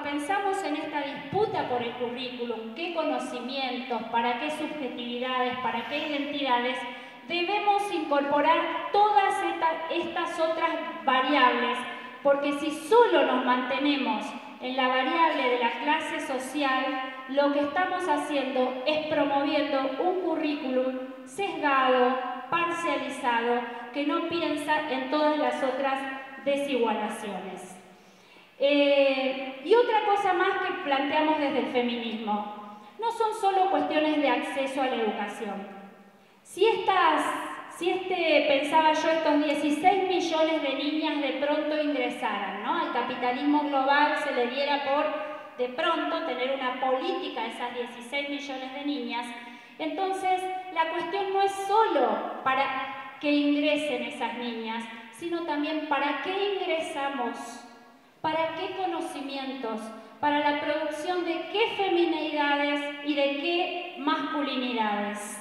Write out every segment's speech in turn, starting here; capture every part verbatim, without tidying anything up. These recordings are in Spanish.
pensamos en esta disputa por el currículum, qué conocimientos, para qué subjetividades, para qué identidades, debemos incorporar todas estas otras variables, porque si solo nos mantenemos en la variable de la clase social, lo que estamos haciendo es promoviendo un currículum sesgado, parcializado, que no piensa en todas las otras desigualaciones. Eh, y otra cosa más que planteamos desde el feminismo, no son solo cuestiones de acceso a la educación. Si, estas, si este, pensaba yo, estos dieciséis millones de niñas de pronto ingresaran, ¿no?, al capitalismo global, se le diera por de pronto tener una política a esas dieciséis millones de niñas, entonces la cuestión no es solo para que ingresen esas niñas, sino también para qué ingresamos, para qué conocimientos, para la producción de qué femineidades y de qué masculinidades.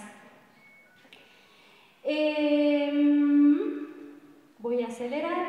Eh, voy a acelerar.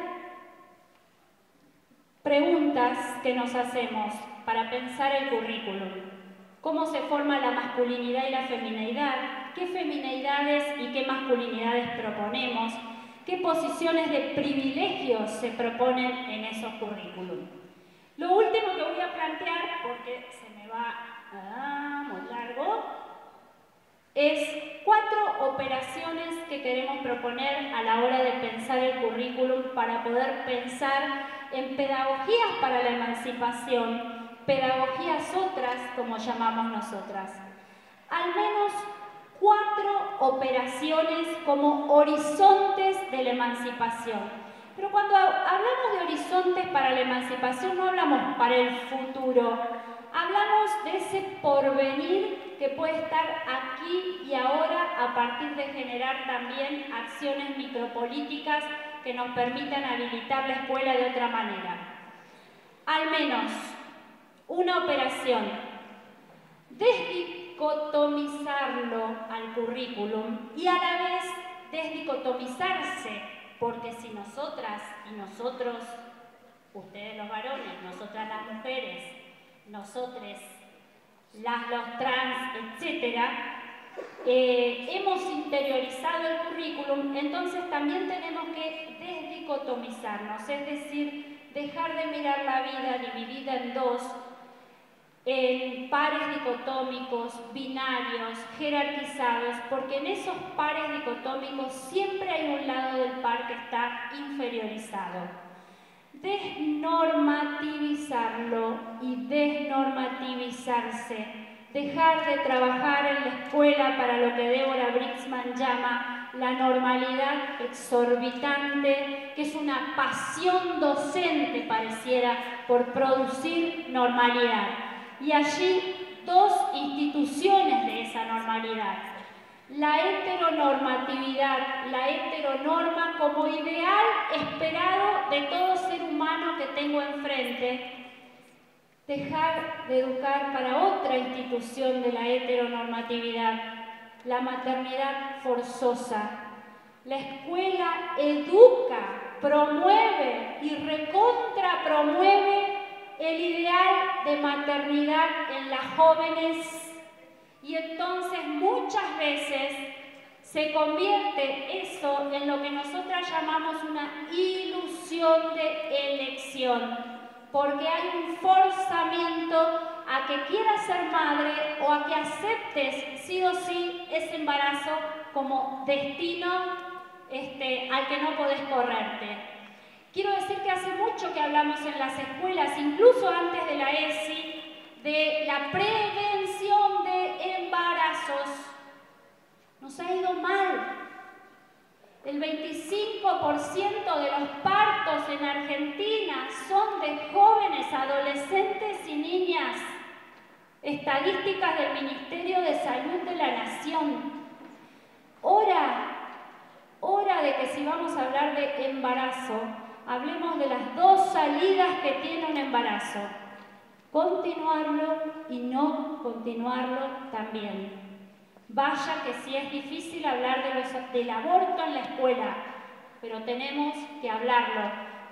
Preguntas que nos hacemos para pensar el currículum. ¿Cómo se forma la masculinidad y la femineidad? ¿Qué femineidades y qué masculinidades proponemos? ¿Qué posiciones de privilegios se proponen en esos currículum? Lo último que voy a plantear, porque se me va ah, muy largo, es cuatro operaciones que queremos proponer a la hora de pensar el currículum para poder pensar en pedagogías para la emancipación, pedagogías otras, como llamamos nosotras. Al menos cuatro operaciones como horizontes de la emancipación. Pero cuando hablamos de horizontes para la emancipación no hablamos para el futuro, hablamos de ese porvenir que puede estar aquí y ahora a partir de generar también acciones micropolíticas que nos permitan habilitar la escuela de otra manera. Al menos una operación, desdicotomizarlo al currículum y a la vez desdicotomizarse, porque si nosotras y nosotros, ustedes los varones, nosotras las mujeres, nosotres, las, los trans, etcétera, eh, hemos interiorizado el currículum, entonces también tenemos que desdicotomizarnos, es decir, dejar de mirar la vida dividida en dos, en pares dicotómicos, binarios, jerarquizados, porque en esos pares dicotómicos siempre hay un lado del par que está inferiorizado. Desnormativizarlo y desnormativizarse, dejar de trabajar en la escuela para lo que Deborah Britzman llama la normalidad exorbitante, que es una pasión docente, pareciera, por producir normalidad. Y allí dos instituciones de esa normalidad. La heteronormatividad, la heteronorma como ideal esperado de todo ser humano que tengo enfrente. Dejar de educar para otra institución de la heteronormatividad, la maternidad forzosa. La escuela educa, promueve y recontra promueve el ideal de maternidad en las jóvenes y entonces muchas veces se convierte eso en lo que nosotras llamamos una ilusión de elección, porque hay un forzamiento a que quieras ser madre o a que aceptes sí o sí ese embarazo como destino este, al que no podés correrte. Quiero decir que hace mucho que hablamos en las escuelas, incluso antes de la E S I, de la prevención de embarazos. Nos ha ido mal. El veinticinco por ciento de los partos en Argentina son de jóvenes, adolescentes y niñas. Estadísticas del Ministerio de Salud de la Nación. Hora, hora de que si vamos a hablar de embarazo, hablemos de las dos salidas que tiene un embarazo. Continuarlo y no continuarlo también. Vaya que sí es difícil hablar de los, del aborto en la escuela, pero tenemos que hablarlo,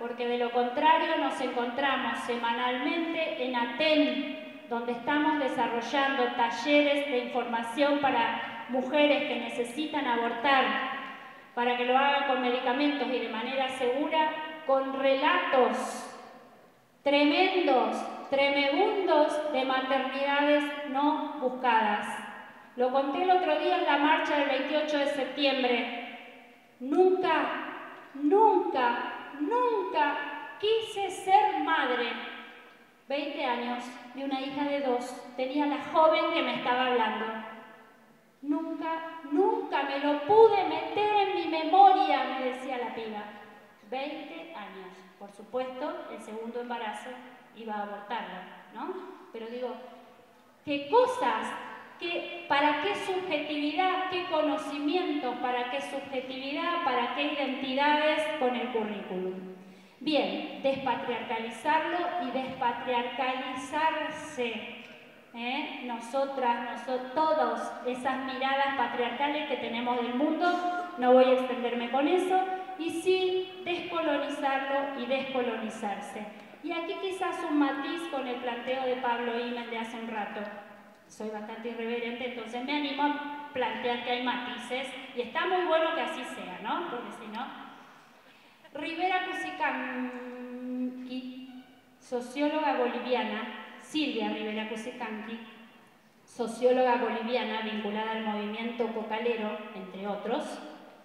porque de lo contrario nos encontramos semanalmente en ATEN, donde estamos desarrollando talleres de información para mujeres que necesitan abortar, para que lo hagan con medicamentos y de manera segura, con relatos tremendos, tremebundos de maternidades no buscadas. Lo conté el otro día en la marcha del veintiocho de septiembre. Nunca, nunca, nunca quise ser madre. veinte años, de una hija de dos, tenía la joven que me estaba hablando. Nunca, nunca me lo pude meter en mi memoria, me decía la piba. veinte años. Por supuesto, el segundo embarazo iba a abortarlo, ¿no? Pero digo, ¿qué cosas? ¿Qué, ¿Para qué subjetividad? ¿Qué conocimientos? ¿Para qué subjetividad? ¿Para qué identidades con el currículum? Bien, despatriarcalizarlo y despatriarcalizarse. ¿Eh? Nosotras, nosotros, todos, esas miradas patriarcales que tenemos del mundo, no voy a extenderme con eso, y sí descolonizarlo y descolonizarse. Y aquí quizás un matiz con el planteo de Pablo Iman de hace un rato. Soy bastante irreverente, entonces me animo a plantear que hay matices, y está muy bueno que así sea, ¿no? Porque si no... Rivera Cusicanqui, socióloga boliviana, Silvia Rivera Cusicanqui, socióloga boliviana vinculada al movimiento cocalero, entre otros,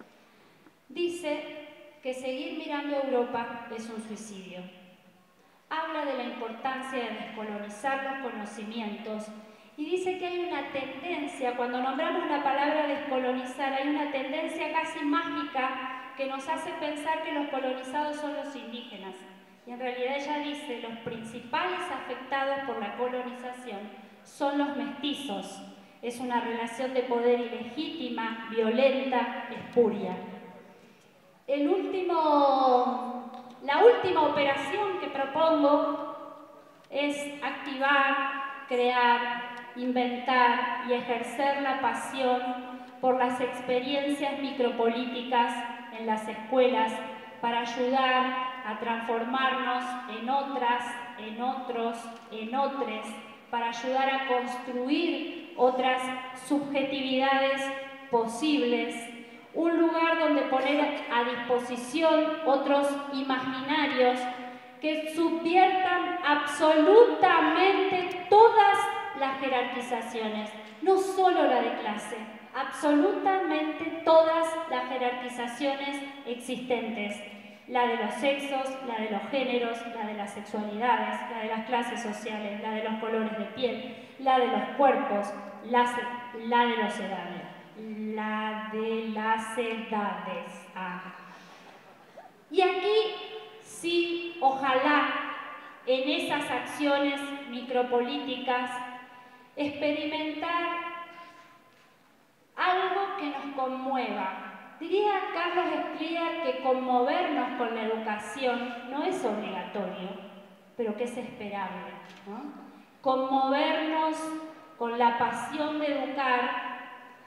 dice que seguir mirando a Europa es un suicidio. Habla de la importancia de descolonizar los conocimientos y dice que hay una tendencia, cuando nombramos la palabra descolonizar, hay una tendencia casi mágica que nos hace pensar que los colonizados son los indígenas. Y en realidad ella dice, los principales afectados por la colonización son los mestizos. Es una relación de poder ilegítima, violenta, espuria. El último, la última operación que propongo es activar, crear, inventar y ejercer la pasión por las experiencias micropolíticas en las escuelas para ayudar a transformarnos en otras, en otros, en otros, para ayudar a construir otras subjetividades posibles, un lugar donde poner a disposición otros imaginarios que subviertan absolutamente todas las jerarquizaciones, no solo la de clase, absolutamente todas las jerarquizaciones existentes. La de los sexos, la de los géneros, la de las sexualidades, la de las clases sociales, la de los colores de piel, la de los cuerpos, la, la de los edades, la de las edades. Ah. Y aquí sí, ojalá en esas acciones micropolíticas experimentar algo que nos conmueva. Diría Carlos Escliar que conmovernos con la educación no es obligatorio, pero que es esperable, ¿no? Conmovernos con la pasión de educar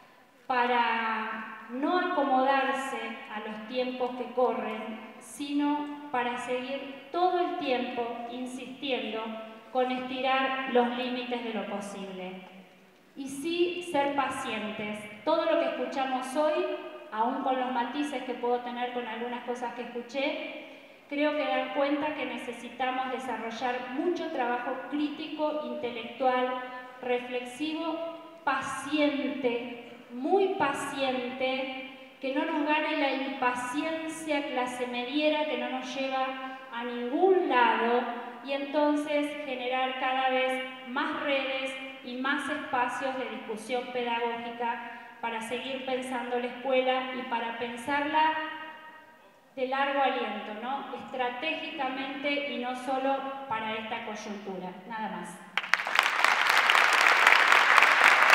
para no acomodarse a los tiempos que corren, sino para seguir todo el tiempo insistiendo con estirar los límites de lo posible. Y sí ser pacientes. Todo lo que escuchamos hoy, aún con los matices que puedo tener con algunas cosas que escuché, creo que dan cuenta que necesitamos desarrollar mucho trabajo crítico, intelectual, reflexivo, paciente, muy paciente, que no nos gane la impaciencia clase mediera que no nos lleva a ningún lado, y entonces generar cada vez más redes y más espacios de discusión pedagógica para seguir pensando la escuela y para pensarla de largo aliento, ¿no? Estratégicamente y no solo para esta coyuntura. Nada más.